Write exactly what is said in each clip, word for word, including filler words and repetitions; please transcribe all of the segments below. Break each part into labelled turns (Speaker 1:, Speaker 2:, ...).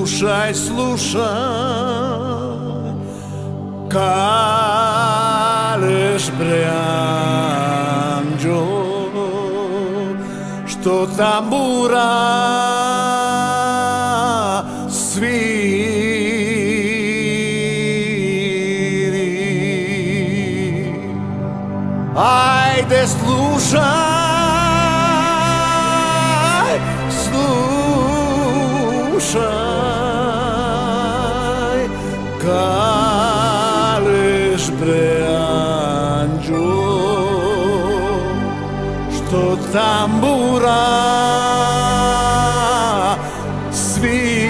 Speaker 1: slušaj, slušaj, kaleš bre anđo, što tambura sviri. Ajde slušaj, slušaj, kaleš bre anđo, što tambura sviri.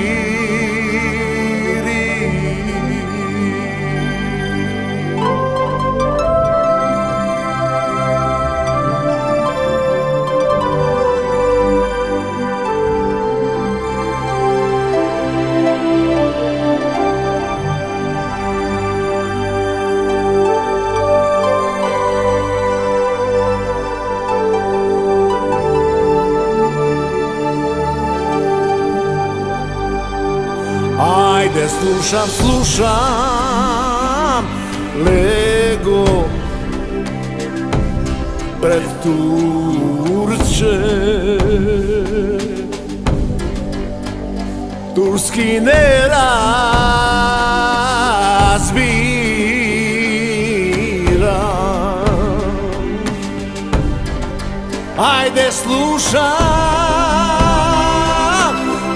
Speaker 1: Ajde slušam, slušam, lego pred Turče, turski ne razbira. Ajde slušam,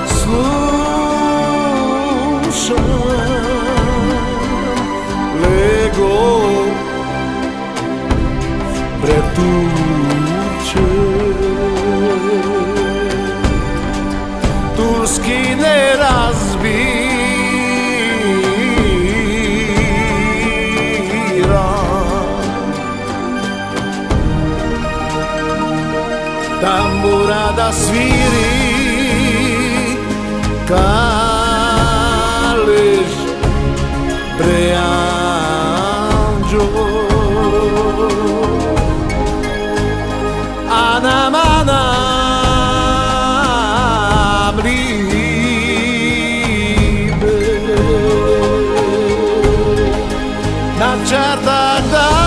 Speaker 1: slušam, lego pred Turče, turski ne razbira. Tambura da sviri, kaleš bre anđo, anam, anam libe, na čardak da